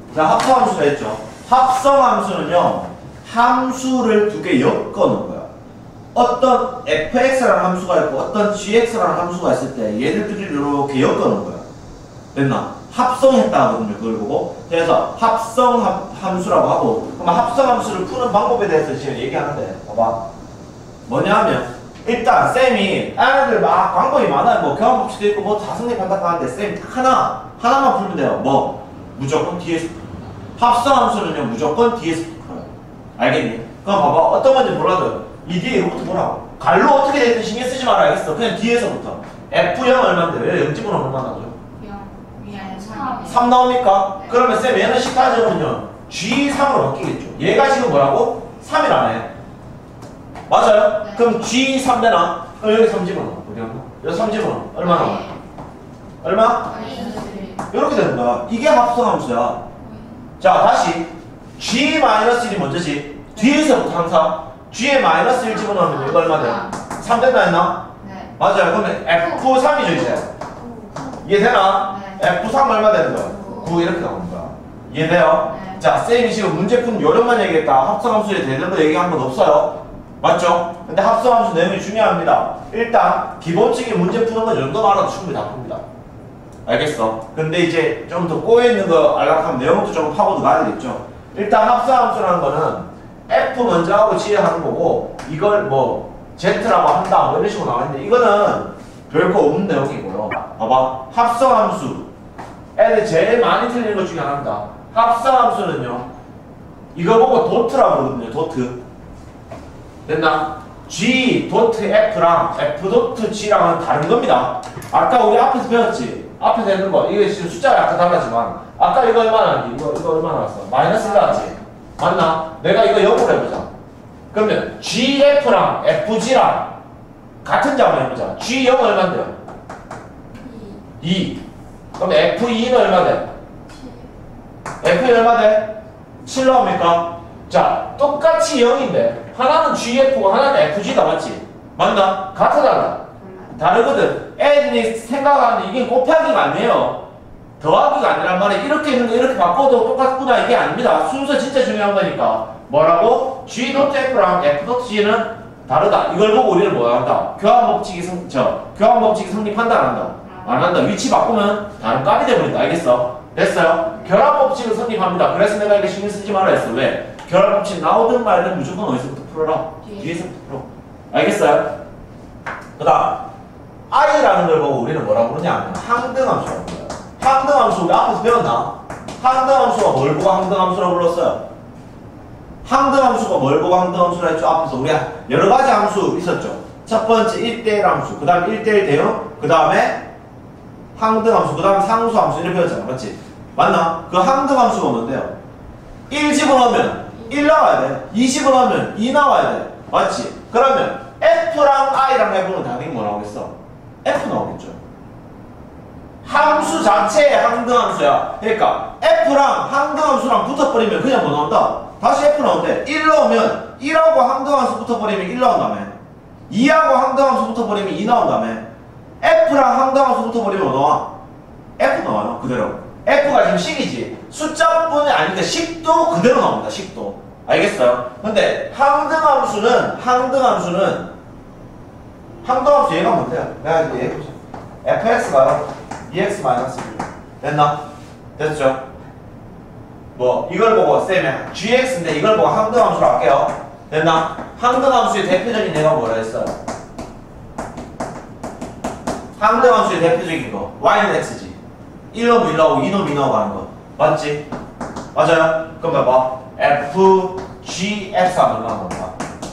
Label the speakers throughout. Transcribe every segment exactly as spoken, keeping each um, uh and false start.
Speaker 1: 자, 합성함수가 있죠. 합성함수는요, 함수를 두 개 엮어놓은 거야. 어떤 에프엑스라는 함수가 있고 어떤 지엑스라는 함수가 있을 때 얘들끼리 이렇게 엮어놓은 거야. 됐나? 합성했다 하거든요. 그걸 보고. 그래서 합성 함수라고 하고, 그럼 합성 함수를 푸는 방법에 대해서 지금 얘기하는데, 봐봐. 뭐냐 하면, 일단 쌤이 애들 막 방법이 많아요. 뭐 교환법칙도 있고 뭐 다 성립한다 하는데 쌤이 딱 하나 하나만 풀면 돼요. 뭐 무조건 디에서 합성 함수는요 무조건 디에서 풀어요. 알겠니? 그럼 봐봐. 어떤 건지 몰라도 이 뒤에 이거부터 보라고. 갈로 어떻게 됐든 신경 쓰지 말아. 알겠어? 그냥 뒤에서부터 에프 영 얼마인데 왜 영 집어넣으면 얼마 나오죠? 삼 나옵니까? 네. 그러면 쌤 얘는 식타적으로는요 지 삼으로 바뀌겠죠. 얘가 지금 뭐라고? 삼이라네. 맞아요? 네. 그럼 지 삼 되나? 그럼 여기 삼 집어넣어. 어디 갔나? 여기 삼 집어넣어. 얼마 나와? 네. 얼마? 네. 이렇게 되는 거야. 이게 합성함수야. 네. 자, 다시 지 마이너스 일이 먼저지. 뒤에서부터 항상 g에 마이너스 일 집어넣으면 이거 얼마 돼? 삼 된다 했나? 네. 맞아요. 그러면 에프 삼이죠 이제. 이해되나? 네. 에프 삼 얼마 되는 거야? 구 이렇게 나오는 거야. 이해돼요? 네. 자, 쌤이 지금 문제푼 요령만 얘기했다. 합성함수에 대해서 얘기한 건 없어요. 맞죠? 근데 합성함수 내용이 중요합니다. 일단 기본적인 문제 푸는 건 이 정도만 알아도 충분히 다 풉니다. 알겠어? 근데 이제 좀 더 꼬여있는 거 알락하면 내용도 조금 파고도 가야 되겠죠? 일단 합성함수라는 거는 F 먼저 하고 G 하는 거고, 이걸 뭐 Z라고 한다 뭐 이런 식으로 나와있는데 이거는 별거 없는 내용이고요. 봐봐. 합성함수 애들 제일 많이 틀리는 것 중에 하나입니다. 합성함수는요 이거 보고 도트라고 그러거든요. 도트. 됐나? G 도트 F랑 F 도트 G랑은 다른 겁니다. 아까 우리 앞에서 배웠지? 앞에서 했는 거. 이게 지금 숫자가 약간 달라지만 아까 이거 얼마나 나왔지? 이거, 이거 얼마나 나왔어? 마이너스 나왔지? 맞나? 내가 이거 영으로 해보자. 그러면 지 에프랑 에프 지랑 같은 자만 해보자. 지 영 얼마인데요? 이. 그럼 에프 이는 얼마 돼? 에프 이 얼마 돼? 칠 나옵니까? 자, 똑같이 영인데 하나는 지 에프고 하나는 에프 지다 맞지? 맞나? 같아 달라? 다르거든. 애들이 생각하는 이게 곱하기가 아니에요. 더하기가 아니란 말이야. 이렇게 있는 거 이렇게 바꿔도 똑같구나 이게 아닙니다. 순서 진짜 중요한 거니까. 뭐라고? G 도트 F랑 F 도트 G는 다르다. 이걸 보고 우리는 뭐 한다? 교환 법칙이 성, 저, 교환 법칙이 성립한다 안 한다? 안 한다. 위치 바꾸면 다른 값이 되버린다. 알겠어? 됐어요? 결합 법칙을 성립합니다. 그래서 내가 이렇게 신경 쓰지 말라 했어. 왜? 결합 법칙 나오든 말든 무조건 어디서부터 풀어라? 뒤에서부터 풀어. 알겠어요? 그 다음 I라는 걸 보고 우리는 뭐라고 그러냐? 항등함수라고 불러요. 항등함수 우리 앞에서 배웠나? 항등함수가 뭘 보고 항등함수라고 불렀어요? 항등함수가 뭘 보고 항등함수라 했죠? 앞에서 우리 여러 가지 함수 있었죠? 첫 번째 일 대 일 함수, 그 다음에 일 대 일 대응, 그 다음에 항등함수, 그 다음에 상수함수 이렇게 배웠잖아. 맞지? 맞나? 그 항등함수가 뭔데요? 일 집어넣으면 일 나와야 돼. 이 집어넣으면 이 나와야 돼. 맞지? 그러면 F랑 I랑 해보면 당연히 뭐 나오겠어? F 나오겠죠. 함수 자체의 항등함수야. 그러니까 F랑 항등함수랑 붙어버리면 그냥 뭐 나온다? 다시 F 나온대. 일 나오면 일하고 항등함수 붙어버리면 일 나온다며. 이하고 항등함수 붙어버리면 이 나온다며. F랑 항등함수 붙어버리면 뭐 나와? F 나와요. 그대로. F가 지금 식이지. 숫자뿐이 아니니까 식도 그대로 나옵니다. 식도. 알겠어요? 근데 항등함수는 항등함수는 항등함수 얘가 뭔데요? 내가 이제 얘기해보자. 에프엑스가요 이엑스 마이너스 일. 됐나? 됐죠? 뭐 이걸 보고 쌤이 지엑스인데 이걸 보고 항등함수로 할게요. 됐나? 항등함수의 대표적인 얘가 뭐라 했어요? 항등함수의 대표적인 거 y는 x지. 일 놈 일 나오고 이 놈 이 나오고 하는 거 맞지? 맞아요? 그럼 봐봐 f g x 하면 얼마나 나온다?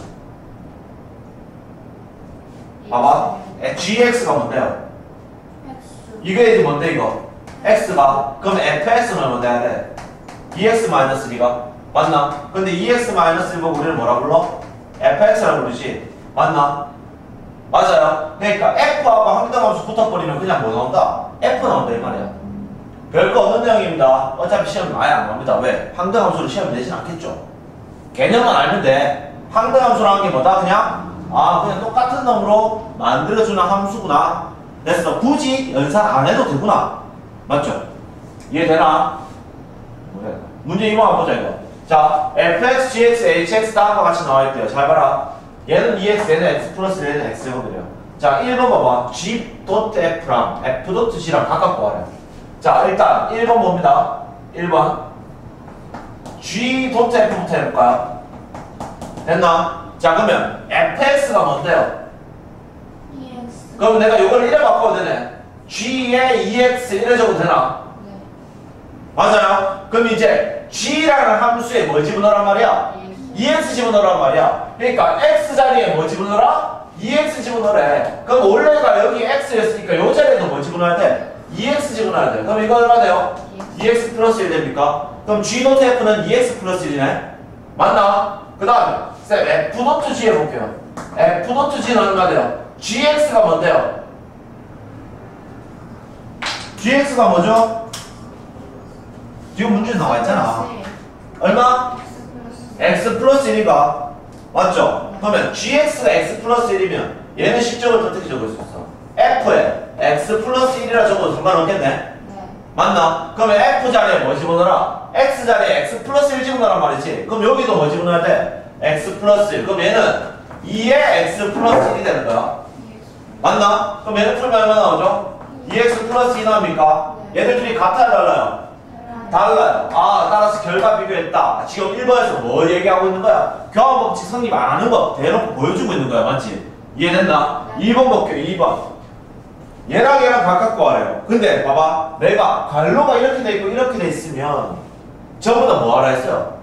Speaker 1: 봐봐 gx가 뭔데요? 이게 이제 뭔데 이거? x가 그럼 fx는 얼마 돼야 돼? 이엑스 마이너스 이가 맞나? 근데 이엑스 마이너스 일 보고 우리는 뭐라 불러? 에프엑스라고 부르지 맞나? 맞아요. 그러니까 F하고 항등함수 붙어버리면 그냥 뭐 나온다? F 나온다 이 말이야. 별거 없는 내용입니다. 어차피 시험 아예 안 나옵니다. 왜? 항등함수로 시험 내진 않겠죠. 개념만 알면 돼. 항등함수라는 게 뭐다? 그냥 아 그냥 똑같은 놈으로 만들어주는 함수구나. 됐어. 굳이 연산 안 해도 되구나. 맞죠? 이해되나? 뭐야 이거. 문제 이 번 한번 보자 이거. 자, fx, gx, hx 다음과 같이 나와있대요. 잘 봐라. 얘는 이엑스, 얘는 x 플러스 얘는 x거든요. 자, 일 번 봐봐. g.f랑 f.g랑 각각 구하래. 자, 일단 일 번 봅니다. 일 번 g.f부터 해볼까요? 됐나? 자, 그러면 fx가 뭔데요?
Speaker 2: 이엑스.
Speaker 1: 그럼 내가 이걸 이래 바꿔도 되네. g에 이엑스 이래 적어도 되나?
Speaker 2: 네.
Speaker 1: 맞아요? 그럼 이제 g라는 함수에 뭐 집어넣으란 말이야? 이엑스 집어넣으란 말이야. 그러니까 x 자리에 뭐 집어넣어라? 이엑스 집어넣으래. 그럼 원래가 여기 x였으니까 요 자리에도 뭐 집어넣어야 돼? 이엑스 집어넣어야 돼. 그럼 이거 얼마 돼요? 이엑스 플러스 일 됩니까? 그럼 g.f는 이엑스 플러스 일이네? 맞나? 그 다음에 쌤 f.g 해볼게요. f.g는 얼마 돼요? gx가 뭔데요? gx가 뭐죠? 지금 문제 나와 있잖아. 얼마? x 플러스 일이가 맞죠? 그러면 gx가 x 플러스 일이면 얘는 식적을 어떻게 적을 수 있어? f에 x 플러스 일이라 적어도 상관없겠네?
Speaker 2: 네.
Speaker 1: 맞나? 그러면 f 자리에 뭐 집어넣어라? x 자리에 x 플러스 일 집어넣으란 말이지. 그럼 여기도 뭐 집어넣어야 돼? x 플러스 일. 그럼 얘는 이에 x 플러스 일이 되는 거야. 맞나? 그럼 얘는 풀면 얼마 나오죠? 이엑스 플러스 이 나옵니까? 얘들 둘이 같아요, 달라요? 달라요. 아, 따라서 결과 비교했다. 지금 일 번에서 뭘 얘기하고 있는 거야? 교환법칙 성립 안 하는 거 대놓고 보여주고 있는 거야, 맞지? 이해됐나?
Speaker 2: 네.
Speaker 1: 이 번 볼게요, 이 번. 얘랑 얘랑 각각 구하래요. 근데 봐봐, 내가 갈로가 이렇게 돼 있고 이렇게 돼 있으면 전부 다 뭐 하라 했어요?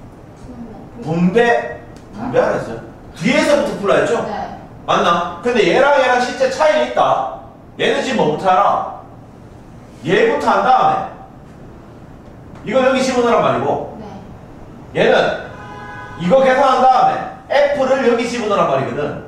Speaker 1: 분배, 분배하라 했어요? 뒤에서부터 풀라 했죠?
Speaker 2: 네.
Speaker 1: 맞나? 근데 얘랑 얘랑 실제 차이 있다. 얘는 지금 뭐부터 알아? 얘부터 한 다음에 이거 여기 집어넣으란 말이고
Speaker 2: 네.
Speaker 1: 얘는 이거 계산한 다음에 f를 여기 집어넣으란 말이거든.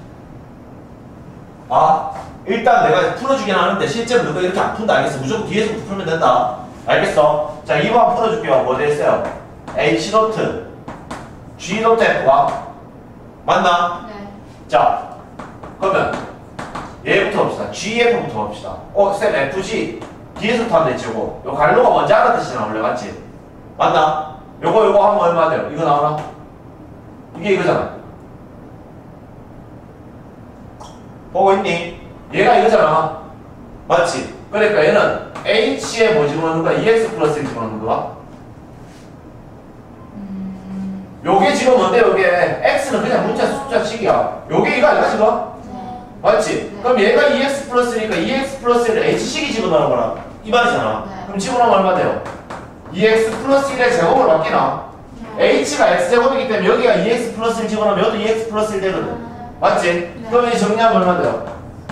Speaker 1: 아, 일단 내가 풀어주긴 하는데 실제로 너가 이렇게 안 푼다. 알겠어? 무조건 뒤에서부터 풀면 된다. 알겠어? 자, 이 번 풀어줄게요. 뭐 됐어요? h 노트 g 노트 f가 맞나?
Speaker 2: 네.
Speaker 1: 자, 그러면 얘부터 봅시다. gf부터 봅시다. 어, 쌤 fg 뒤에서부터 하면 되지. 요거 요 갈로가 먼저 하는 뜻이나 원래 맞지? 맞나? 요거 요거 하면 얼마 돼요? 이거 나오나? 이게 이거잖아. 보고 있니? 얘가 이거잖아. 맞지? 그러니까 얘는 h에 뭐 집어넣는 거야? 이엑스 플러스 일 집어넣는 거야?
Speaker 2: 음.
Speaker 1: 요게 지금 뭔데? 요게 x는 그냥 문자 숫자식이야. 요게 이거 아니야 지금?
Speaker 2: 네.
Speaker 1: 맞지?
Speaker 2: 네.
Speaker 1: 그럼 얘가 이엑스 플러스니까 이엑스 플러스 일을 h식이 집어넣는 거라 이 말이잖아.
Speaker 2: 네.
Speaker 1: 그럼 집어넣으면 얼마 돼요? 이엑스 플러스 일의 제곱을 바뀌나?
Speaker 2: 네.
Speaker 1: h가 x제곱이기 때문에 여기가 이엑스 플러스 일 집어넣으면 여기도 이엑스 플러스 일 되거든.
Speaker 2: 네.
Speaker 1: 맞지?
Speaker 2: 네.
Speaker 1: 그럼 이 정리하면 얼마 돼요?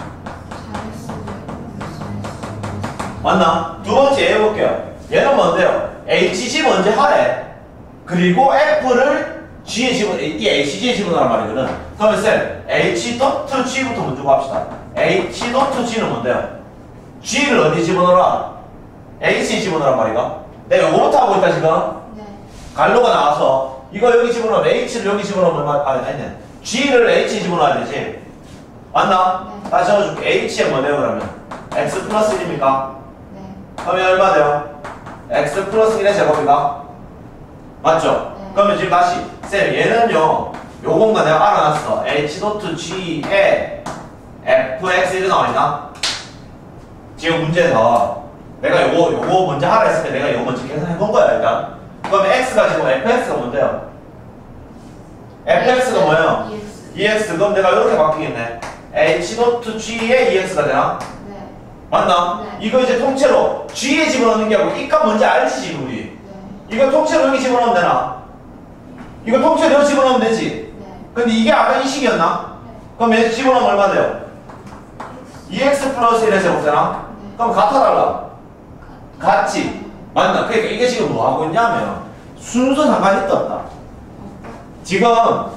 Speaker 1: 맞나? 두 번째 해볼게요. 얘는 뭔데요? hg 먼저 하래. 그리고 f를 g에 집어, 이 hg에 집어넣으란 말이거든. 그러면 쌤, h.g부터 먼저 봅시다. h.g는 뭔데요? g를 어디 집어넣어라? h에 집어넣으란 말이가? 내가 이거부터 하고 있다 지금.
Speaker 2: 네.
Speaker 1: 갈로가 나와서 이거 여기 집어넣으면 h를 여기 집어넣으면 얼마? 아, 아니네. g를 h에 집어넣어야 되지. 맞나?
Speaker 2: 네.
Speaker 1: 다시 적어줄게. h에 뭐돼요 그러면? x 플러스 일입니까?
Speaker 2: 네.
Speaker 1: 그러면 얼마 돼요? x 플러스 일의 제곱인가? 맞죠?
Speaker 2: 네.
Speaker 1: 그러면 지금 다시 쌤 얘는요 요 공간 내가 알아놨어. h.g에 fx 이렇게 나와있나? 지금 문제에서 내가 요거 요거 먼저 하라 했을 때 내가 요거 먼저 계산해본 거야 일단. 그러면 x가 지금 fx가 뭔데요? fx가 뭐예요?
Speaker 2: 이엑스.
Speaker 1: ex. 그럼 내가 이렇게 바뀌겠네. h.g에 ex가 되나?
Speaker 2: 네.
Speaker 1: 맞나?
Speaker 2: 네.
Speaker 1: 이거 이제 통째로 g에 집어넣는 게 아니고 이 값 뭔지 알지 지금 우리?
Speaker 2: 네.
Speaker 1: 이거 통째로 여기 집어넣으면 되나? 이거 통째로 여기 집어넣으면 되지?
Speaker 2: 네.
Speaker 1: 근데 이게 아까 이 식이었나? 그럼 얘 집어넣으면 얼마 돼요? 이엑스 플러스 일의 제곱 되나?
Speaker 2: 네.
Speaker 1: 그럼 같아 달라? 같지? 맞나? 그러니까 이게 지금 뭐 하고 있냐면 순서 상관이 있다 없다. 지금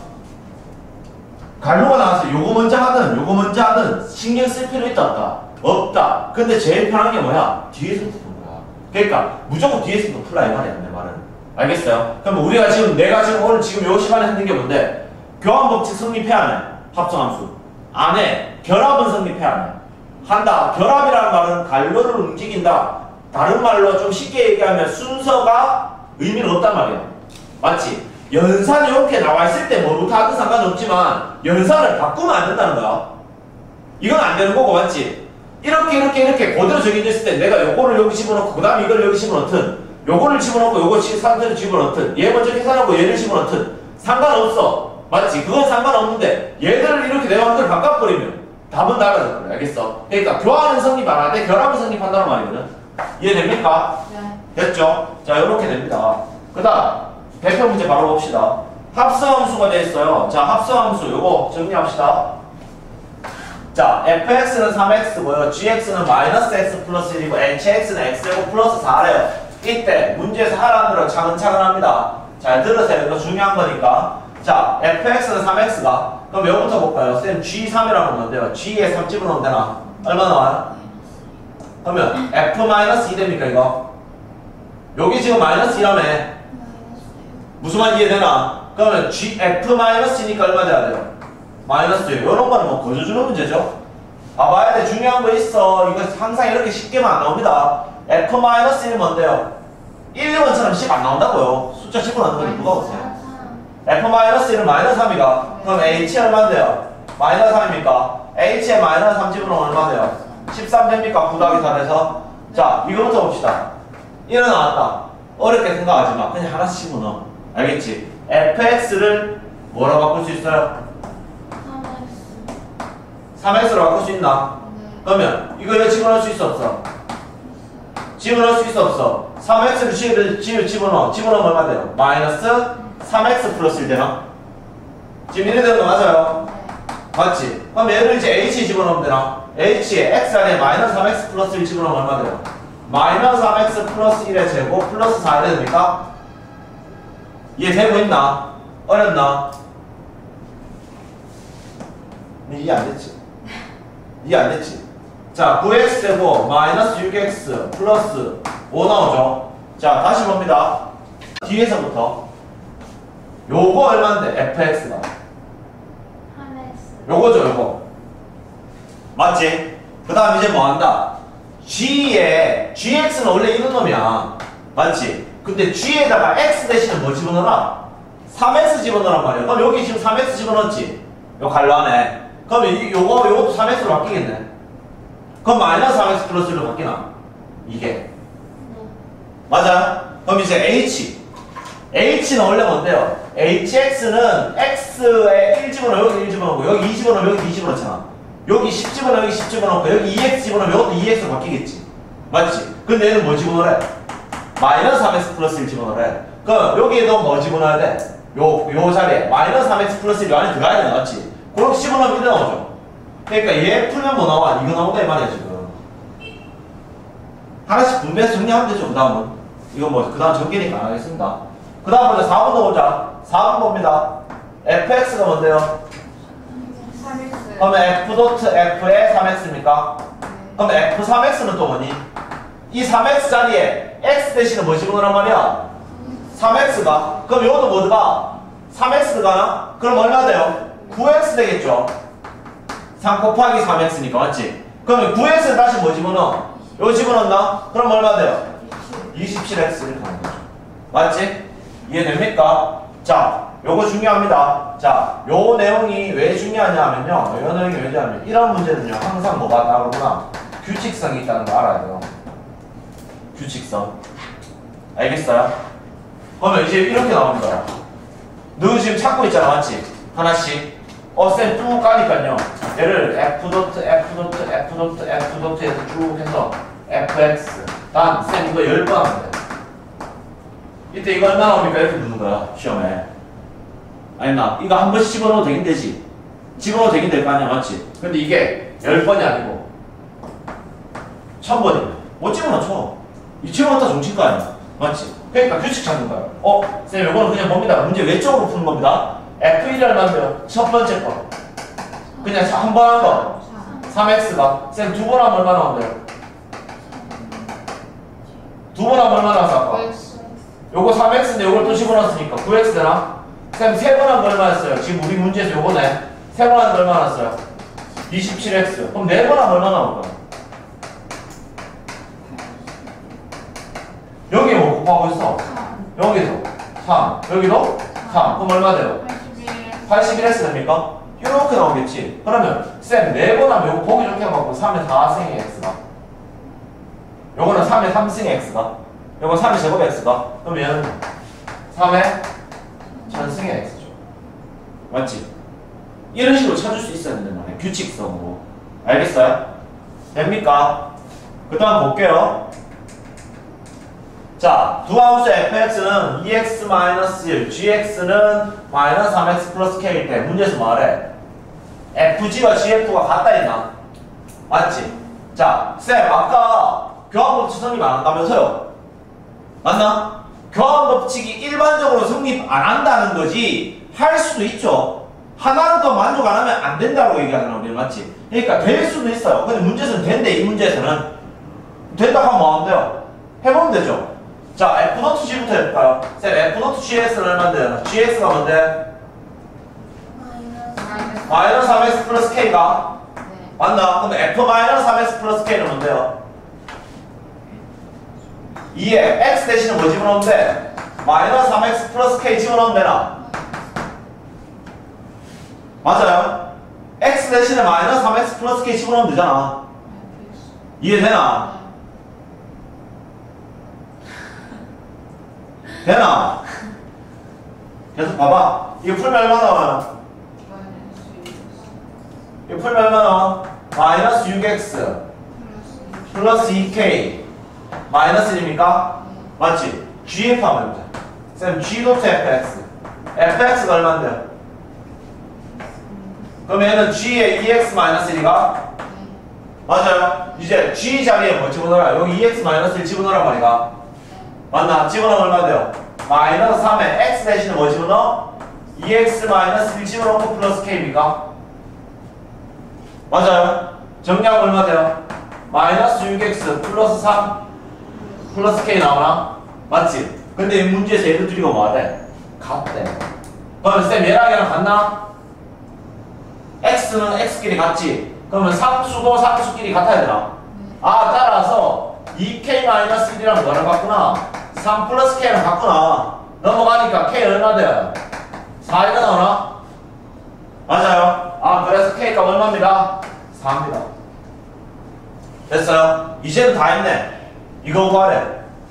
Speaker 1: 갈로가 나와서 요거 먼저 하든 요거 먼저 하든 신경 쓸 필요 있다 없다? 없다. 근데 제일 편한 게 뭐야? 뒤에서부터 푸는 거야. 그러니까 무조건 뒤에서부터 풀라 이 말이야 내 말은. 알겠어요? 그럼 우리가 지금 내가 지금 오늘 지금 요 시간에 했는 게 뭔데? 교환법칙 성립해야 하네. 합성함수 안에 결합은 성립해야 하네. 한다. 결합이라는 말은 갈로를 움직인다. 다른 말로 좀 쉽게 얘기하면 순서가 의미는 없단 말이야. 맞지? 연산이 이렇게 나와 있을 때 뭐부터 하든 상관없지만 연산을 바꾸면 안 된다는 거야. 이건 안 되는 거고, 맞지? 이렇게 이렇게 이렇게 그대로 정해져 있을 때 내가 요거를 여기 집어넣고 그 다음에 이걸 여기 집어넣든 요거를 집어넣고 요거 상태를 집어넣든 얘 먼저 계산하고 얘를 집어넣든 상관없어. 맞지? 그건 상관없는데 얘들을 이렇게 내 마음대로 바꿔버리면 답은 달라질 거야. 알겠어? 그러니까 교환은 성립 안 하되 결합은 성립한다는 말이거든. 이해됩니까?
Speaker 2: 네.
Speaker 1: 됐죠? 자, 이렇게 됩니다. 그 다음 대표 문제 바로 봅시다. 합성함수가 되어 있어요. 자, 합성함수 요거 정리합시다. 자, fx는 삼 엑스고요. gx는 마이너스 x 플러스 일이고 hx는 x제곱 플러스 사래요. 이때 문제에서 하라는 대로 차근차근합니다. 잘 들으세요. 이거 중요한 거니까. 자, fx는 삼 엑스가 그럼 여기부터 볼까요? 쌤 지 삼이라고 하면 돼요. g에 삼 집어넣으면 되나? 얼마 나와요? 그러면 f 마이너스 이 됩니까 이거? 여기 지금 마이너스 이라며. 무슨 말 이해되나? 그러면 g f 마이너스니까 얼마 돼야 돼요? 마이너스 일. 이런 거는 뭐 거저주는 문제죠. 봐봐야 돼. 중요한 거 있어. 이거 항상 이렇게 쉽게만 안 나옵니다. f 마이너스 일은 뭔데요? 일 번처럼 십 안 나온다고요. 숫자 집어넣는 거 누가 보세요? f 마이너스 일은 마이너스 삼이가 그럼 h 얼마인데요? 마이너스 삼입니까? h에 마이너스 삼 집어넣으면 얼마인데요? 십삼 됩니까? 구 더하기 사 돼서. 자, 이거부터 봅시다. 일은 나왔다. 어렵게 생각하지 마. 그냥 하나씩 집어넣어. 알겠지? fx를 뭐로 바꿀 수 있어요? 삼 엑스로 바꿀 수 있나?
Speaker 2: 네.
Speaker 1: 그러면 이거 여기 집어넣을 수 있어 없어? 집어넣을 수 있어 없어? 삼 엑스를 집어, 집어넣어. 집어넣으면 얼마 돼요? 마이너스 삼 엑스 플러스 일 되나? 지금 이래 되는 거 맞아요?
Speaker 2: 네.
Speaker 1: 맞지? 그럼 얘를 이제 h에 집어넣으면 되나? h에 x 안에 마이너스 삼 엑스 플러스 일 집어넣으면 얼마 돼요? 마이너스 삼 엑스 플러스 일의 제곱 플러스 사 이래 됩니까? 이해되고 있나? 어렵나? 이해 안 됐지? 이해 안 됐지? 자, 구 엑스 되고 마이너스 육 엑스 플러스 오 나오죠? 자, 다시 봅니다. 뒤에서부터 요거 얼마인데? fx가 요거죠, 요거. 맞지? 그 다음 이제 뭐 한다? g에 gx는 원래 이런 놈이야. 맞지? 근데 g에다가 x 대신에 뭐 집어넣어라? 삼 엑스 집어넣으란 말이야. 그럼 여기 지금 삼 엑스 집어넣었지? 요 갈로 안에. 그럼 이, 요거, 요것도 삼 엑스로 바뀌겠네. 그럼 마이너스 삼 엑스 플러스 일로 바뀌나? 이게.
Speaker 2: 네.
Speaker 1: 맞아? 그럼 이제 h. h는 원래 뭔데요? hx는 x에 일 집어넣어, 여기 일 집어넣고, 여기 이 집어넣어, 여기 이 집어넣잖아. 여기 십 집어넣어, 여기 십 집어넣고, 여기 이 엑스 집어넣으면 이것도 이 엑스로 바뀌겠지. 맞지? 근데 얘는 뭐 집어넣으래? 마이너스 삼 엑스 플러스 일 집어넣으래. 그럼 여기에도 뭐 집어넣어야 돼? 요, 요 자리에 마이너스 삼 엑스 플러스 일 안에 들어가야 돼, 맞지? 그렇게 집어넣으면 이래 나오죠. 그러니까 얘 풀면 뭐 나와? 이거 나온다 이 말이야 지금. 하나씩 분배해서 정리하면 되죠. 그 다음은 이건 뭐 그 다음 전개니까 안 하겠습니다. 그 다음 보자. 사 번도 보자. 사 번 봅니다. fx가 뭔데요?
Speaker 2: 삼 엑스.
Speaker 1: 그러면 f 도트 f에 삼 엑스입니까?
Speaker 2: 네.
Speaker 1: 그럼 f 삼 엑스는 또 뭐니? 이 삼 엑스 자리에 x 대신에 뭐 집어넣으란 말이야? 삼 엑스가. 그럼 이것도 뭐가? 삼 엑스 가나? 그럼 얼마 돼요? 구 엑스 되겠죠? 삼 곱하기 삼 엑스니까 맞지? 그러면 구 엑스에 다시 뭐 집어넣어? 이거 집어넣나? 그럼 얼마 돼요? 이십칠 엑스 이렇게 하는 거죠. 맞지? 이해됩니까? 자, 요거 중요합니다. 자, 요 내용이 왜 중요하냐 하면요. 요 내용이 왜 중요하냐면 이런 문제는요. 항상 뭐가 따르구나. 규칙성이 있다는 거 알아야 돼요. 규칙성. 알겠어요? 그러면 이제 이렇게 나오는 거야. 너 지금 찾고 있잖아. 맞지? 하나씩. 어, 쌤 쭉 가니까요. 얘를 f 도트, f 도트, f 도트, f 도트에서 쭉 해서 fx. 단, 쌤 이거 열 번 하면 돼. 이때 이거 얼마 나옵니까? 이렇게 묻는 거야. 시험에. 아니나 이거 한 번씩 집어넣어도 되긴 되지. 집어넣어도 되긴 될 거 아니야. 맞지? 근데 이게 열 번이 아니고 천 번이야. 못 집어넣죠. 이 집어넣었다 종칠 거 아니야. 맞지? 그러니까 규칙 찾는 거야. 어? 쌤 이거는 그냥 봅니다. 문제 외적으로 푸는 겁니다. 에프 일이 얼마인데요? 첫 번째 거. 그냥 한 번 한 거. 삼 엑스가. 쌤 두 번 하면 얼마 나온대요? 두 번 하면 얼마 나왔어 아까? 요거 삼 엑스인데 요걸 또 집어넣었으니까 구 엑스 되나? 쌤 세 번 한 거 얼마였어요? 지금 우리 문제에서 요거네. 세 번 한 거 얼마 나왔어요? 이십칠 엑스. 그럼 네 번 하면 얼마 나올까? 곱하고 있어. 여기도 삼, 여기도 삼. 그럼 얼마 돼요?
Speaker 2: 팔십일.
Speaker 1: 팔십일 x 됩니까? 이렇게 나오겠지. 그러면 쌤 네 번 하면 요거 보기 좋게 해갖고 삼의 사승의 x가, 요거는 삼의 삼승의 x가, 요건 삼의 제곱의 x가, 그러면 삼의 전승의 x죠. 맞지? 이런 식으로 찾을 수 있어야 된단 말이에요. 규칙성으로. 알겠어요? 됩니까? 그 다음 볼게요. 자, 두 함수 fx는 이 엑스 마이너스 일, gx는 마이너스 삼 엑스 플러스 k일 때 문제에서 말해. fg와 gf가 같다 했나? 맞지? 자, 쌤 아까 교환법칙 성립 안 한다면서요? 맞나? 교환법칙이 일반적으로 성립 안 한다는 거지 할 수도 있죠. 하나는 더 만족 안 하면 안 된다고 얘기하잖아 우리. 맞지? 그러니까 될 수도 있어요. 근데 문제에서는 된대. 이 문제에서는 된다고 하면 뭐 하면 돼요? 해보면 되죠. 자, f 노트 g부터 해볼까요? 쌤 f 노트 gs는 얼마인데요? gx가 뭔데?
Speaker 2: 마이너스.
Speaker 1: 마이너스 삼 엑스 플러스 k가
Speaker 2: 네.
Speaker 1: 맞나? 그럼 f 마이너스 삼 엑스 플러스 k는 뭔데요? 이에 x 대신에 뭐 집어넣으면 돼? 마이너스 삼 엑스 플러스 k 집어넣으면 되나? 맞아요? x 대신에 마이너스 삼 엑스 플러스 k 집어넣으면 되잖아. 이해되나? 되나? 계속 봐봐. 이거 풀면 얼마 나와요? 이거 풀면 얼마 나와? 마이너스 육 엑스 플러스 이 케이 마이너스 일입니까? 맞지? gf 한번 해보자. 쌤 g 노트 fx fx가 얼마인데요? 그럼 얘는 g의 이 엑스 마이너스 일이가? 맞아요. 이제 g 자리에 뭐 집어넣어라? 여기 이 엑스 마이너스 일 집어넣으란 말이가? 맞나? 집어넣으면 얼마 돼요? 마이너스 삼에 x 대신에 뭐 집어넣어? 이 엑스 마이너스 일 집어넣고 플러스 k입니까? 맞아요. 정리하면 얼마 돼요? 마이너스 육 엑스 플러스 삼 플러스 k 나오나? 맞지? 근데 이 문제에서 얘들 둘이가 뭐하대? 같대. 그러면 쌤 얘랑 얘랑 같나? x는 x끼리 같지? 그러면 상수도 상수끼리 같아야 되나? 아, 따라서 이 케이 마이너스 일이랑 뭐랑 같구나? 삼 플러스 k랑 같구나. 넘어가니까 k 얼마 돼? 사가 나오나? 맞아요. 아, 그래서 k가 얼마입니다? 사입니다. 됐어요? 이제는 다 했네. 이거 구하래.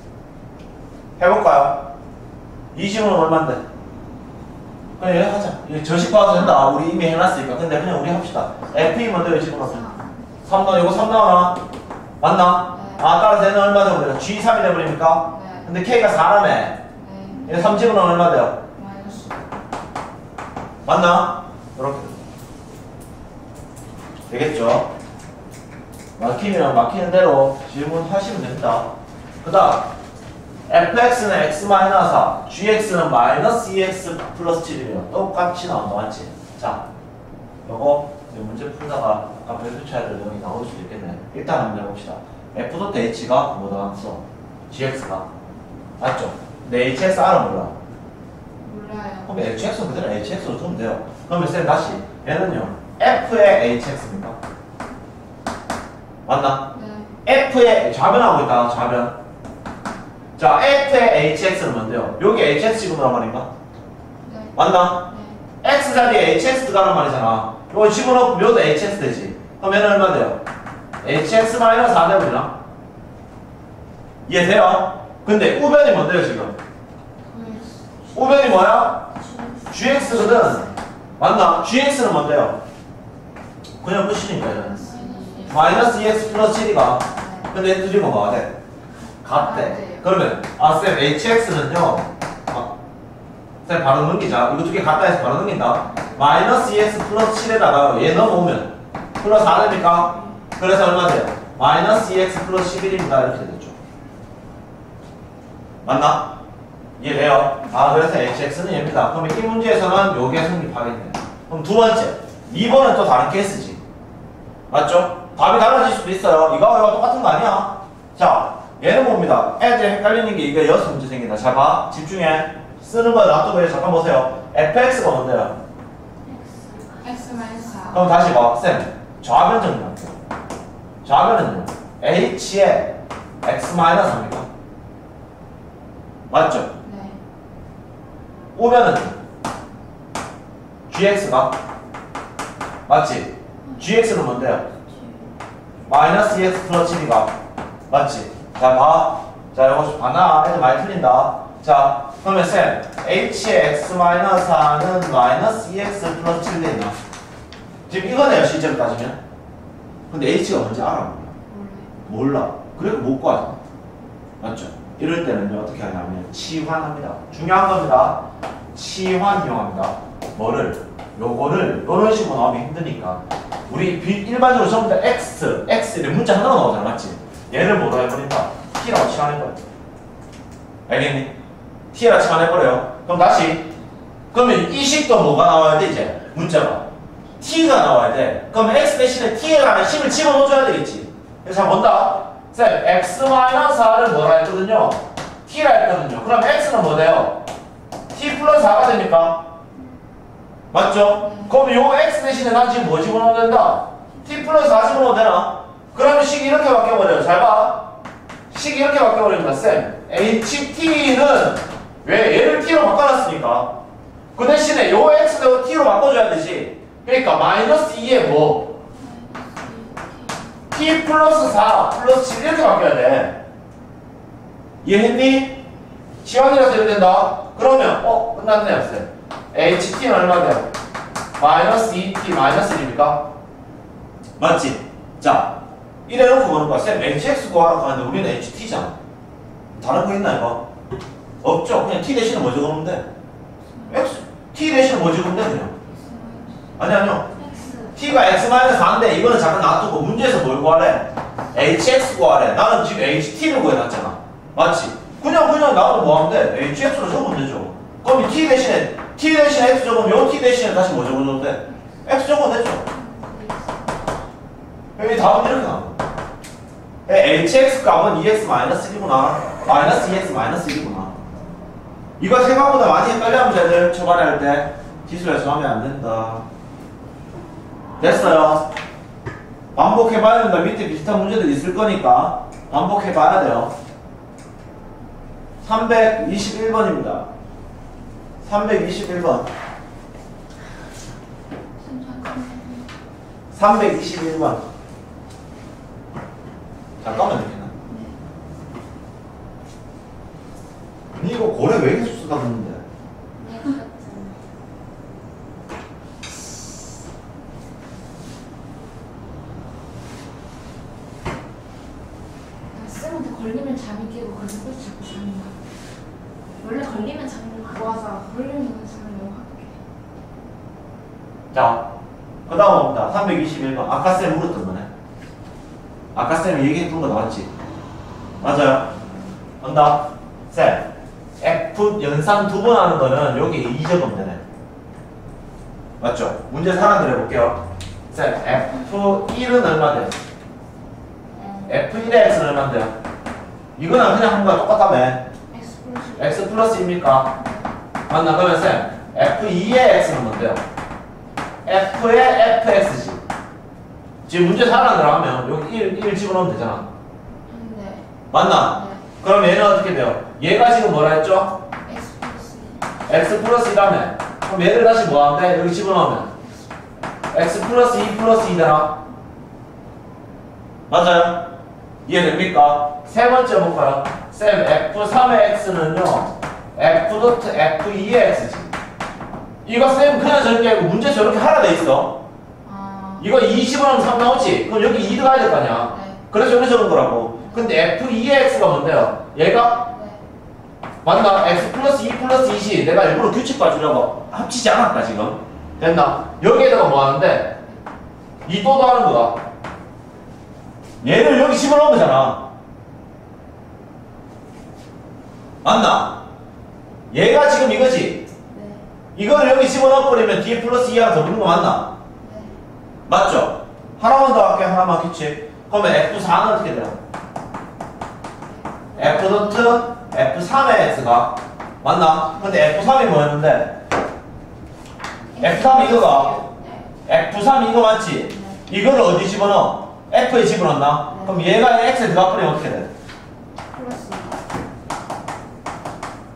Speaker 1: 해볼까요? 이 질문은 얼만데? 그냥 이렇게 하자. 이거 저식 봐도 된다. 우리 이미 해놨으니까. 근데 그냥 우리 합시다. 에프이 먼저 집어넣어. 삼 나와. 이거 삼 나오나? 맞나?
Speaker 2: 네.
Speaker 1: 아, 따라서 얘는 얼마 되버려? 지 삼이 되버립니까?
Speaker 2: 네.
Speaker 1: 근데 k가 사라며.
Speaker 2: 네.
Speaker 1: 얘 삼 집어넣으면 얼마 돼요?
Speaker 2: 마이너스.
Speaker 1: 맞나? 이렇게 되겠죠? 막히면 막히는 대로 질문하시면 됩니다. 그 다음 fx는 x 마이너스 사, gx는 마이너스 이 엑스 플러스 칠이면 똑같이 나온다. 맞지? 자, 요거 이제 문제 풀다가 아까 별표 쳐야 될 내용이 나올 수도 있겠네. 일단 한번 해봅시다. f 도트 h가 뭐다 왔어? gx가 맞죠? 근데 hsr은 몰라.
Speaker 2: 몰라요.
Speaker 1: 그럼 hx는 그대로 hx로 두면 돼요. 그러면 쌤 다시 얘는요 f의 hx입니까? 맞나?
Speaker 2: 네.
Speaker 1: f의 좌변하고 있다. 좌변. 자, f의 hx는 뭔데요? 여기 hx 집어넣으란 말인가?
Speaker 2: 네.
Speaker 1: 맞나?
Speaker 2: 네.
Speaker 1: x 자리에 hx 들어가란 말이잖아. 이거 집어넣고 묘도 hx 되지. 그럼 얘는 얼마 돼요? hx 마이너스 사 되버리나? 이해돼요? 근데 우변이 뭔데요 지금? 우변이 뭐야? gx거든. 맞나? gx는 뭔데요? 그냥 끝이니까 얘는 마이너스 이 엑스 플러스 칠이가. 근데 얘 둘이 뭐가 돼? 같대. 그러면 아 쌤 hx는요 아, 쌤 바로 넘기자. 이거 두 개 같다 해서 바로 넘긴다. 마이너스 이 엑스 플러스 칠에다가 얘 넘어오면 플러스 사 됩니까? 그래서 얼마 돼요? 마이너스 이 엑스 플러스 십일입니다. 이렇게 됐죠. 맞나? 이해돼요? 아 그래서 hx는 얘입니다. 그럼 이 문제에서는 요게 성립하겠네. 그럼 두 번째 이 번은 또 다른 케이스지. 맞죠? 답이 달라질 수도 있어요. 이거와 이거 똑같은 거 아니야? 자, 얘는 뭡니다. 애들이 헷갈리는 게 이게 여섯 문제 생긴다. 잘 봐. 집중해. 쓰는 거 놔두고 잠깐 보세요. fx가 뭔데요?
Speaker 2: X 마이너스 사.
Speaker 1: 그럼 다시 봐. 쌤, 좌변 정리할게요. 좌변은요. h에 x 마이너스 사입니까? 맞죠?
Speaker 2: 네.
Speaker 1: 오면은 gx가 맞지? gx는 뭔데요? 마이너스 이엑스 플러스 칠이가 맞지? 자 봐. 자 이거 봐나 애들 많이 틀린다. 자 그러면 쌤 h의 x 마이너스 사는 마이너스 이엑스 플러스 칠 되나? 지금 이거네요 실제로 따지면. 근데 h가 뭔지 알아?
Speaker 2: 몰라요.
Speaker 1: 몰라. 그래도 못 구하잖아. 맞죠? 이럴 때는요 어떻게 하냐면 치환합니다. 중요한 겁니다. 치환 이용합니다. 뭐를? 요거를 이런 식으로 나오면 힘드니까 우리 비, 일반적으로 전부 다 x, x 이런 문자 하나가 나오잖아. 맞지? 얘를 뭐로 해버린다? t라고 치환해버려. 알겠니? t라고 치환해버려요. 그럼 다시 그러면 이 식도 뭐가 나와야 돼 이제? 문자가 t가 나와야 돼. 그럼 x 대신에 t에 가는 식을 집어넣어줘야 되겠지. 그래서 자 본다. 쌤 x 마이너스 사를 뭐라 했거든요? t라 했거든요. 그럼 x는 뭐 돼요? t 플러스 사가 됩니까? 맞죠? 그럼 요 x 대신에 난 지금 뭐 집어넣어야 된다? t 플러스 사 집어넣어도 되나? 그러면 식이 이렇게 바뀌어버려요. 잘 봐. 식이 이렇게 바뀌어버립니다. 쌤 ht는 왜 얘를 t로 바꿔놨으니까 그 대신에 요 x도 t로 바꿔줘야 되지. 그러니까 마이너스 이에 뭐? t 플러스 사 플러스 칠 이렇게 바뀌어야 돼. 이해했니? 치환이라서 이렇게 된다. 그러면 어? 끝났네요 쌤. ht는 얼마 돼요? 마이너스 이 티 마이너스 일입니까? 맞지? 자 이래놓고 보는 거야. 쌤 hx 구하라고 하는데 우리는 ht잖아. 다른 거 있나 이거? 없죠. 그냥 t 대신에 뭐 적으면 돼? x t 대신에 뭐 적으면 돼 그냥? 아니 아니요. t가 x 마이너스 사인데 이거는 잠깐 놔두고 문제에서 뭘 구하래? hx 구하래. 나는 지금 ht를 구해놨잖아. 맞지? 그냥 그냥 나도 뭐 하면 돼? hx로 적으면 되죠. 그럼 이 t 대신에 t 대신에 x 적으면 요 t 대신에 다시 뭐 적어줘도 돼? x 적어도 되죠. 여기 답은 이렇게 나와. hx 값은 이엑스 마이너스 일이구나. 마이너스 이엑스 마이너스 일이구나. 이거 생각보다 많이 헷갈려 문제들 초반에 할 때 기술에서 하면 안 된다. 됐어요. 반복해봐야 된다. 밑에 비슷한 문제들 있을 거니까 반복해봐야 돼요. 삼백이십일 번입니다. 삼백이십일 번. 삼백이십일 번. 잠깐만 되겠나? 니 이거 고래 왜 계속 쓰다듬는데?
Speaker 2: 쌤한테 걸리면 잠이 깨고 걸리면 자꾸 잠이 나. 원래 걸리면 잠이 나. 맞아. 걸리면 잠이 너무 확해.
Speaker 1: 자, 그 다음 봅니다. 삼백이십일 번. 아까 쌤 물었던 거네. 아까 쌤이 얘기했던 거 나왔지? 맞아요. 온다. 쌤, F 연산 두 번 하는 거는 여기 이 적으면 되네. 맞죠? 문제 하나 해볼게요. 쌤, 에프 일은 얼마 돼요? 에프 일의 x는 얼마인데요? 이거는 그냥 한 거랑 똑같다며.
Speaker 2: X 플러스
Speaker 1: x 플러스입니까? 맞나? 그러면 쌤, 에프 이의 x는 뭔데요? f의 fx지. 지금 문제 하나 들어가면 여기 일, 일 집어넣으면 되잖아.
Speaker 2: 네.
Speaker 1: 맞나?
Speaker 2: 네.
Speaker 1: 그럼 얘는 어떻게 돼요? 얘가 지금 뭐라 했죠?
Speaker 2: X 플러스
Speaker 1: x 플러스 이라며. 그럼 얘를 다시 뭐 하면 돼? 여기 집어넣으면 x 플러스 이 플러스 이잖아. 맞아요? 이해됩니까? 세 번째 볼까요? 쌤 에프 삼의 x는요 f 도트 에프 이의 x지. 이거 쌤 그냥 저렇게 하고 문제 저렇게 하나 돼 있어.
Speaker 2: 아.
Speaker 1: 이거 이 집어넣으면 삼 나오지? 그럼 여기 이 들어가야 될 거 아니야?
Speaker 2: 네.
Speaker 1: 그래서 여기 적은 거라고. 근데 에프 이의 x가 뭔데요? 얘가?
Speaker 2: 네.
Speaker 1: 맞나? x 플러스 이 플러스 이지. 내가 일부러 규칙 봐주려고 합치지 않았다 지금. 됐나? 여기에다가 뭐 하는데? 이 또 더하는 거다. 얘를 여기 집어넣은 거잖아. 맞나? 얘가 지금 이거지?
Speaker 2: 네.
Speaker 1: 이거를 여기 집어넣어버리면 뒤에 플러스 이하가 더 붙는 거 맞나?
Speaker 2: 네.
Speaker 1: 맞죠? 하나만 더 할게. 하나만 규칙. 그러면 에프 사는 어떻게 돼요? F 도트 에프 삼의 x가 맞나? 근데 에프 삼이 뭐였는데? 에프 삼 이거가
Speaker 2: 네.
Speaker 1: 에프 삼 이거 맞지?
Speaker 2: 네.
Speaker 1: 이거를 어디 집어넣어? F에 집어넣나?
Speaker 2: 네.
Speaker 1: 그럼 얘가 X에 들어가 버리면 어떻게 돼?
Speaker 2: 플러스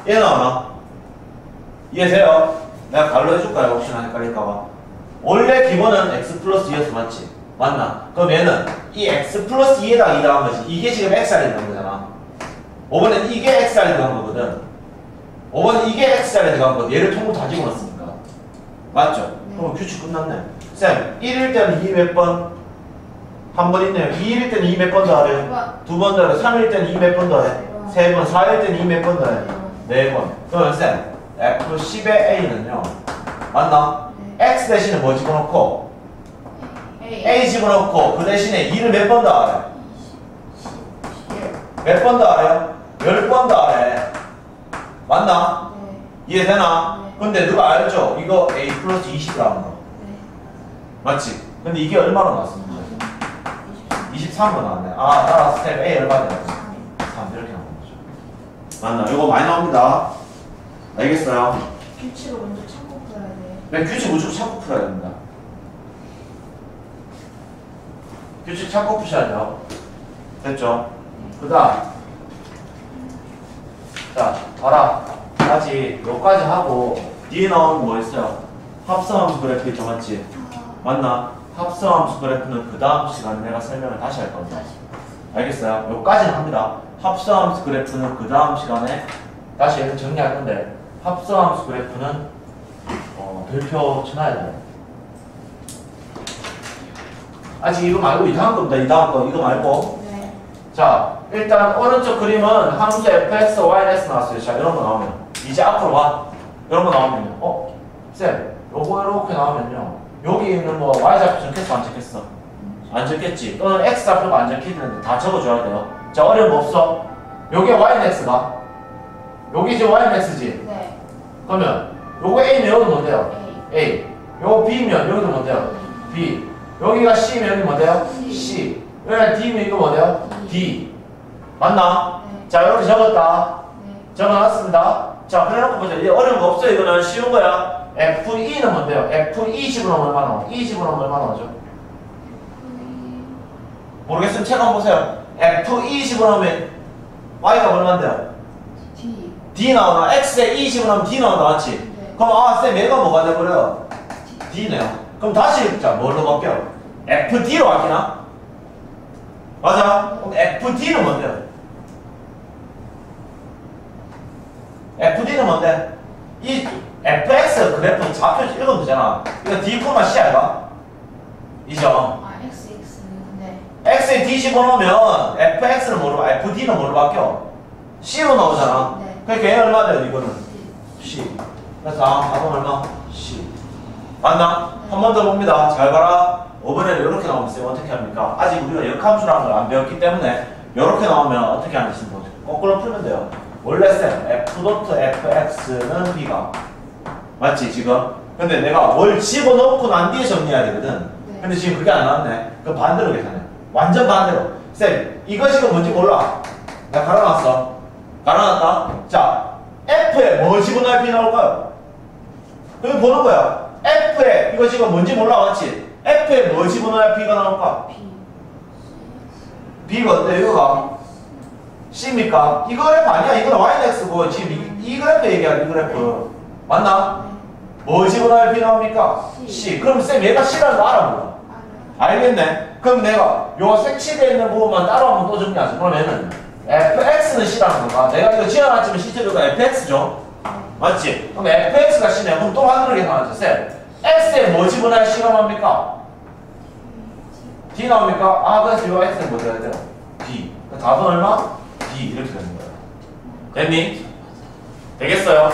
Speaker 1: 얘 나오나? 이해돼요? 내가 갈로 해줄까요? 혹시나 헷갈릴까봐. 원래 기본은 x 플러스 이였어, 맞지? 맞나? 그럼 얘는 이 x 플러스 이에다가 이 더한 거지. 이게 지금 xr이 들어간 거잖아. 오 번엔 이게 xr이 들어간 거거든. 오 번은 이게 xr이 들어간 거거든. 얘를 통으로 다 집어넣었으니까. 맞죠?
Speaker 2: 네.
Speaker 1: 그럼 규칙 끝났네. 쌤, 일일 때는 이 몇 번? 한 번 있네요. 이일 때는 이 몇 번 더 하래? 두 번 더 하래? 삼일 때는 이 몇 번 더 해? 세 번. 사일 때는 이 몇 번 더 해? 네 번. 그러면 쌤, 에프 십의 A는요. 맞나?
Speaker 2: 네.
Speaker 1: X 대신에 뭐 집어넣고?
Speaker 2: A.
Speaker 1: A 집어넣고 그 대신에 이를 몇 번 더 하래? 몇 번 더 하래요? 열 번 더 하래. 맞나?
Speaker 2: 네.
Speaker 1: 이해되나?
Speaker 2: 네.
Speaker 1: 근데 누가 알죠? 이거 A 플러스 이십이라는 거.
Speaker 2: 네.
Speaker 1: 맞지? 근데 이게 얼마로 나왔습니까? 이십삼 번 나왔네. 아, 따라서 스텝 A 얼마 되나요? 삼 이렇게 나온 거죠. 맞나? 이거 많이 나옵니다. 알겠어요?
Speaker 2: 규칙을 먼저 찾고 풀어야 돼.
Speaker 1: 네, 규칙 무조건 찾고 풀어야 됩니다. 규칙 찾고 푸셔야죠. 됐죠? 그 다음. 자, 봐라. 까지, 요까지 하고, 뒤에 나오는 뭐 있어요? 합성함수 그래프 있죠, 맞지? 맞나? 합성함수 그래프는 그 다음 시간에 내가 설명을 다시 할 겁니다. 알겠어요? 요까지는 합니다. 합성함수 그래프는 그 다음 시간에 다시 얘를 정리할 건데, 합성함수 그래프는 어, 별표 쳐놔야 돼요. 아직 이거 말고 이 다음 겁니다. 이 다음 거 이거 말고.
Speaker 2: 네.
Speaker 1: 자, 일단 오른쪽 그림은 함수 fx, yx 나왔어요. 자, 이런 거 나오면 이제 앞으로 와. 이런 거 나오면요. 어? 쌤, 요거 이렇게 나오면요. 여기 있는 뭐 y좌표 적혔어, 안 적혔어? 안 적혔지. 또는 x좌표가 안 적히는데 다 적어줘야 돼요. 자, 어려움 없어. 요게 y는 x가. 여기 지금 y는 x지.
Speaker 2: 네.
Speaker 1: 그러면 요거 a면 여기도 뭔데요?
Speaker 2: A.
Speaker 1: A. 요거 b면 여기도 뭔데요? B. 여기가 C면 여기 뭔데요?
Speaker 2: C.
Speaker 1: C. 여기가 D면 이거 뭔데요? D. 맞나?
Speaker 2: 네.
Speaker 1: 자, 이렇게 적었다.
Speaker 2: 네.
Speaker 1: 적어놨습니다. 자, 그래놓고 보자. 이제 어려운 거 없어요. 이거는 쉬운 거야. 에프 이는 뭔데요? 에프 이 집어넣으면 얼마 나와? 이 집어넣으면 얼마 나오죠? 모르겠으면 책 한번 보세요. 에프 이 집어넣으면 Y가 얼마인데요?
Speaker 2: D.
Speaker 1: D 나오나? X에 이 집어넣으면 D 나온다. 맞지?
Speaker 2: 네.
Speaker 1: 그럼 아, 쌤 얘가 뭐가 돼버려요? D네요. 그럼 다시 자 뭘로 바뀌어? 에프디로 바뀌나? 맞아? 그럼 에프디는 뭔데요? 에프디는 뭔데? 이 에프엑스 그래프 좌표 읽으면 되잖아. 이거 D, C 알바? 이죠?
Speaker 2: 아, X, X. 네.
Speaker 1: X에 D 집어넣으면 에프엑스는 뭐로, 에프디는 뭐로 바뀌어? C로 나오잖아.
Speaker 2: 네.
Speaker 1: 그러니까 얘 얼마 돼요, 이거는?
Speaker 2: D.
Speaker 1: C. 그래서 아, 답은 얼마? C. 맞나? 한 번 더 봅니다. 잘 봐라. 이번에는 이렇게 나오면 쌤 어떻게 합니까? 아직 우리가 역함수라는 걸 안 배웠기 때문에 이렇게 나오면 어떻게 하는지 보죠. 거꾸로 풀면 돼요. 원래 쌤 F 도트 에프엑스는 B가 맞지 지금? 근데 내가 뭘 집어넣고 난 뒤에 정리해야 되거든.
Speaker 2: 네.
Speaker 1: 근데 지금 그게 안 나왔네. 그 반대로 계산해. 완전 반대로. 쌤 이거 지금 뭔지 몰라. 나 갈아놨어. 갈아놨다. 자 F에 뭐 집어넣을 B 나올까요? 그럼 보는 거야. F에 이거 지금 뭔지 몰라 맞지? F에 뭐 집어넣어야 B가 나올까?
Speaker 2: B.
Speaker 1: B가 어때? 이거가 C입니까? 이 그래프 아니야. 이거는 Y는 X고 지금 이, 이 그래프 얘기하는 이 그래프 맞나?
Speaker 2: 네.
Speaker 1: 뭐 집어넣어야 B 나옵니까?
Speaker 2: C.
Speaker 1: C. 그럼 쌤 얘가 C라는 거 알아 몰라?
Speaker 2: 알아요.
Speaker 1: 알겠네. 그럼 내가 요 색칠되어 있는 부분만 따로 한번 또 정리하자. 그러면은 에프엑스는 C라는 거가 내가 이거 지어놨지만 실제로가 에프엑스죠? 맞지? 그럼 에프엑스가 C네. 그럼 또 만들어 계산하죠. 쌤 X에 뭐 집어넣어야 C가 나옵니까? D 나옵니까? 아 그래서 요 X에 뭐 돼야 돼요? D. 그 답은 얼마? D 이렇게 되는 거예요. 됐니? 되겠어요?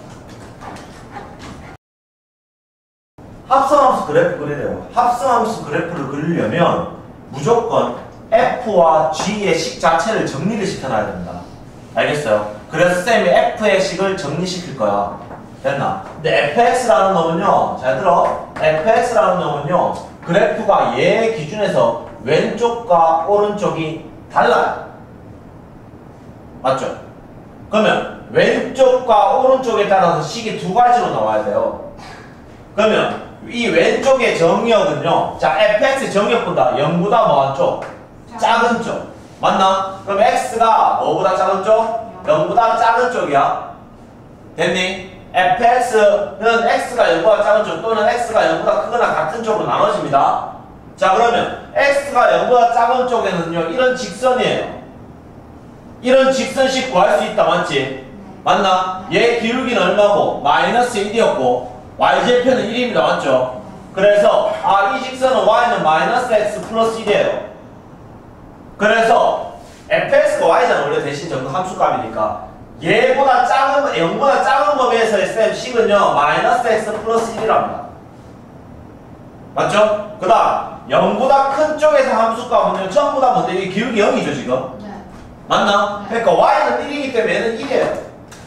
Speaker 1: 합성함수 그래프 그리래요. 합성함수 그래프를 그리려면 무조건 F와 G의 식 자체를 정리를 시켜놔야 됩니다. 알겠어요? 그래서 쌤이 F의 식을 정리시킬 거야. 됐나? 근데 에프엑스라는 놈은요, 잘 들어. 에프엑스라는 놈은요, 그래프가 얘 기준에서 왼쪽과 오른쪽이 달라요. 맞죠? 그러면 왼쪽과 오른쪽에 따라서 식이 두 가지로 나와야 돼요. 그러면 이 왼쪽의 정역은요, 자, 에프엑스 정역보다 영보다 뭐한 쪽? 작은 쪽. 맞나? 그럼 x가 뭐보다 작은 쪽? 영보다 작은 쪽이야. 됐니? 에프엑스는 x가 영보다 작은 쪽 또는 x가 영보다 크거나 같은 쪽으로 나눠집니다. 자, 그러면 x가 영보다 작은 쪽에는요, 이런 직선이에요. 이런 직선식 구할 수 있다, 맞지? 맞나? 얘 기울기는 얼마고? 마이너스 일이었고 y절편은 일입니다, 맞죠? 그래서 아, 이 직선은 y는 마이너스 x 플러스 일이에요. 그래서 fx가 y잖아, 원래 대신 정도 함수값이니까 얘보다 작은, 영보다 작은 범위에서의 쌤 식은요 마이너스 x 플러스 일이랍니다. 맞죠? 그 다음 영보다 큰 쪽에서 함수값은요 전부 다 뭔데? 이게 기울기 영이죠 지금?
Speaker 2: 네.
Speaker 1: 맞나?
Speaker 2: 네.
Speaker 1: 그러니까 y는 일이기 때문에 얘는 일이에요.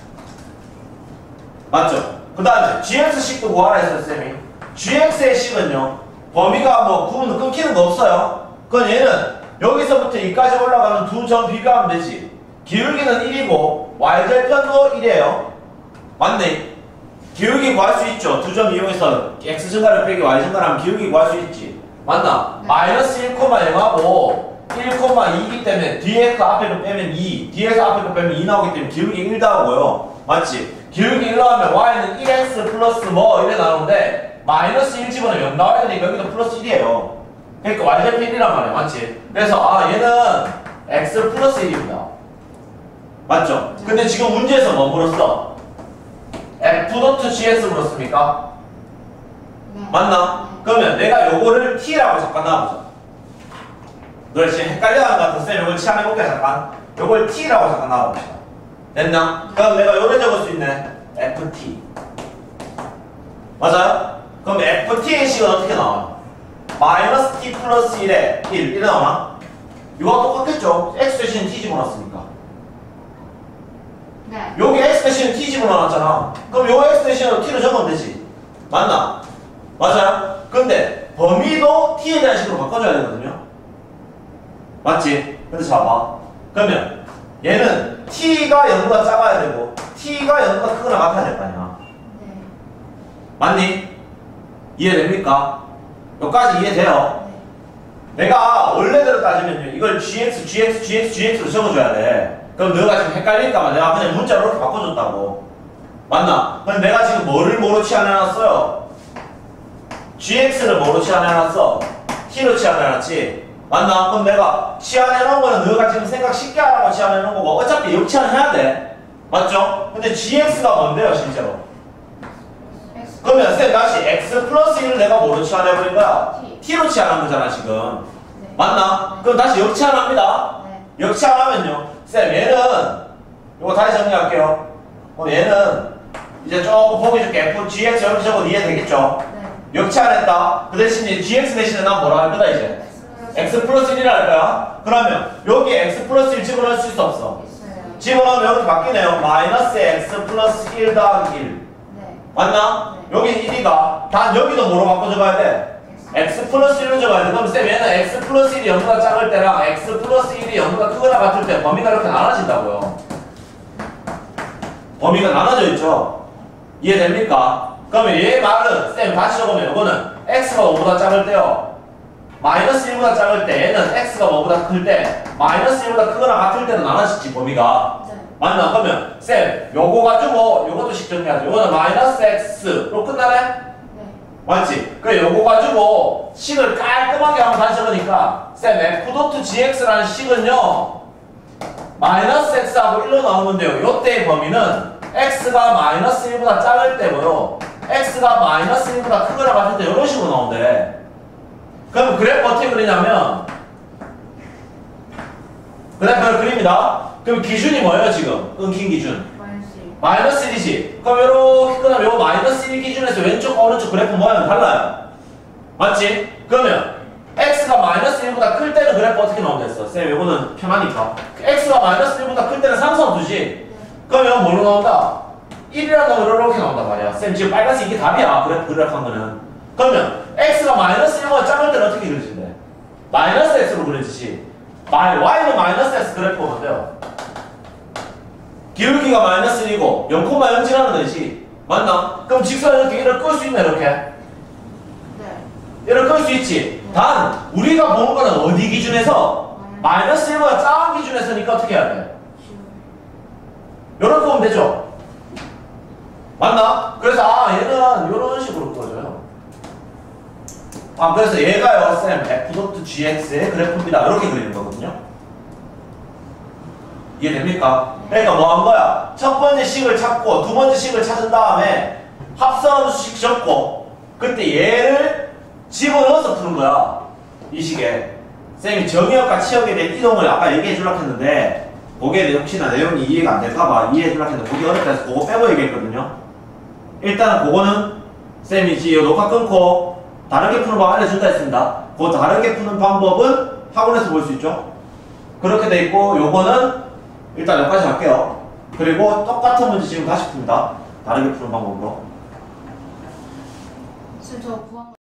Speaker 1: 맞죠? 그 다음에 gx식도 구하라 했어요 쌤이. gx의 식은요 범위가 뭐 구분 끊기는 거 없어요. 그건 얘는 여기서부터 여기까지 올라가는 두 점 비교하면 되지. 기울기는 일이고 y절편도 일이에요. 맞네? 기울기 구할 수 있죠. 두 점 이용해서 x 증가를 빼기 y 증가를 하면 기울기 구할 수 있지. 맞나?
Speaker 2: 네.
Speaker 1: 마이너스 일, 영하고 일, 이이기 때문에 뒤에 거 앞에 거 빼면 이, 뒤에서 앞에 거 빼면 이 나오기 때문에 기울기 일 나오고요. 맞지? 기울기 일 나오면 y는 일 x 플러스 뭐 이래 나오는데 마이너스 일 집어넣으면 영 나와야 되니까 여기도 플러스 일이에요. 그러니까 y절편 일이란 말이야. 맞지? 그래서 아 얘는 x 플러스 일입니다. 맞죠? 근데 지금 문제에서 뭐 물었어? f 도트 gx 물었습니까?
Speaker 2: 네.
Speaker 1: 맞나? 그러면 내가 요거를 t라고 잠깐 놔보자. 너 지금 헷갈려하는 것 같아서 쌤 요걸 치환해볼게 잠깐. 요걸 t라고 잠깐 놔봅시다. 됐나? 그럼 내가 요래 적을 수 있네. ft. 맞아요? 그럼 ft의 식은 어떻게 나와? 마이너스 t 플러스 일에 일. 이래 나오나? 이거 똑같겠죠? x 대신 t 집어넣었으니까.
Speaker 2: 네.
Speaker 1: 여기 x 대신에 t 집어넣었잖아. 그럼 요 x 대신에 t를 적으면 되지. 맞나? 맞아요? 근데 범위도 t에 대한 식으로 바꿔줘야 되거든요. 맞지? 근데 봐봐. 그러면 얘는 t가 영보다 작아야 되고 t가 영보다 크거나 같아야 될 거 아니야.
Speaker 2: 네.
Speaker 1: 맞니? 이해됩니까? 여기까지 이해돼요?
Speaker 2: 네.
Speaker 1: 내가 원래대로 따지면요 이걸 gx, gx, gx, gx로 적어줘야 돼. 그럼 너가 지금 헷갈릴까봐 내가 그냥 문자로 이렇게 바꿔줬다고. 맞나? 그럼 내가 지금 뭐를 뭐로 치환해놨어요? gx를 뭐로 치환해놨어? t로 치환해놨지? 맞나? 그럼 내가 치환해놓은 거는 너가 지금 생각 쉽게 하라고 치환해놓은 거고 어차피 역치환해야 돼. 맞죠? 근데 gx가 뭔데요 실제로?
Speaker 2: X.
Speaker 1: 그러면 쌤 다시 x 플러스 일을 내가 뭐로 치환해버린 거야?
Speaker 2: T.
Speaker 1: t로 치환한 거잖아 지금.
Speaker 2: 네.
Speaker 1: 맞나?
Speaker 2: 네.
Speaker 1: 그럼 다시 역치환합니다.
Speaker 2: 네.
Speaker 1: 역치환하면요 쌤 얘는 이거 다시 정리할게요. 그럼 얘는 이제 조금 보기 좋게 f, gx 이렇게 적어도 이해되겠죠?
Speaker 2: 네.
Speaker 1: 역치환했다. 그 대신에 gx 대신에 난 뭐라 할 거다 이제? x 플러스 일이라 할 거야. 그러면 여기에 x 플러스 일 집어넣을 수 있어 없어?
Speaker 2: 있어요.
Speaker 1: 집어넣으면 이렇게 바뀌네요. 마이너스 x 플러스 일 더하기 일.
Speaker 2: 네.
Speaker 1: 맞나?
Speaker 2: 네.
Speaker 1: 여기 일이가 단 여기도 뭐로 바꿔 적어야 돼? x 플러스 일로 적어야 돼. 그럼 쌤 얘는 x 플러스 일이 영보다 작을 때랑 x 플러스 일이 영보다 크거나 같을 때 범위가 이렇게 나눠진다고요. 범위가 나눠져 있죠. 이해됩니까? 그러면 얘 말은 쌤 다시 적으면 이거는 x가 오보다 작을 때요. 마이너스 일보다 작을 때 얘는 x가 뭐보다 클 때 마이너스 일보다 크거나 같을 때는 나눠지지 범위가.
Speaker 2: 네.
Speaker 1: 맞나? 그러면 쌤 요거 가지고 요것도 식정해야죠. 요거는 마이너스 x로 끝나네?
Speaker 2: 네.
Speaker 1: 맞지? 그래 요거 가지고 식을 깔끔하게 한번 다시 적으니까 쌤 f 도트 gx라는 식은요 마이너스 x하고 일로 나오는데요 요때의 범위는 x가 마이너스 일보다 작을 때고요 x가 마이너스 일보다 크거나 같을 때 이런 식으로 나온대. 그럼 그래프 어떻게 그리냐면 그래프를 그립니다. 그럼 기준이 뭐예요 지금? 끊긴 기준
Speaker 2: 마이너스 일.
Speaker 1: 마이너스 일이지. 그럼 이렇게 끝나면 요 마이너스 일 기준에서 왼쪽과 오른쪽 그래프 모양은 달라요. 맞지? 그러면 x가 마이너스 일보다 클 때는 그래프 어떻게 나온다 했어? 쌤 이거는 편하니까 x가 마이너스 일보다 클 때는 상수함 두지. 그럼 이건 뭘로 나온다? 일이라는 거 이렇게 나온단 말이야. 쌤 지금 빨간색 이게 답이야. 그래프 그래프 한 거는. 그러면 x가 마이너스 일보다 작을 때는 어떻게 그려진대? 마이너스 x로 그려지지. y는 마이너스 x 그래프가 뭔데요? 기울기가 마이너스 일이고 영 영 지나는 거지. 맞나? 그럼 직선을 이렇게 이렇게 끌 수 있나 이렇게?
Speaker 2: 네.
Speaker 1: 이렇게 끌 수 있지. 단 우리가 보는 거는 어디 기준에서? 마이너스 일보다 작은 기준에서니까 어떻게 해야 돼?
Speaker 2: 지금.
Speaker 1: 이렇게 보면 되죠? 맞나? 그래서 아 얘는 이런 식으로 그어져요. 아 그래서 얘가요 쌤 f.gx의 그래프입니다 이렇게 그리는 거거든요. 이해됩니까? 그러니까 뭐 한 거야? 첫 번째 식을 찾고 두 번째 식을 찾은 다음에 합성함수식 적고 그때 얘를 집어넣어서 푸는 거야. 이 식에 쌤이 정의역과 치역에 대한 이동을 아까 얘기해 주려고 했는데 거기에 혹시나 내용이 이해가 안 될까봐 이해해 주려고 했는데 보기 어렵다 해서 그거 빼고 얘기했거든요. 일단은 그거는 쌤이 지금 녹화 끊고 다르게 푸는 방법 알려준다 했습니다. 그 다르게 푸는 방법은 학원에서 볼 수 있죠. 그렇게 돼 있고 요거는 일단 여기까지 할게요. 그리고 똑같은 문제 지금 다시 풉니다. 다르게 푸는 방법으로.
Speaker 2: 지금 저 구한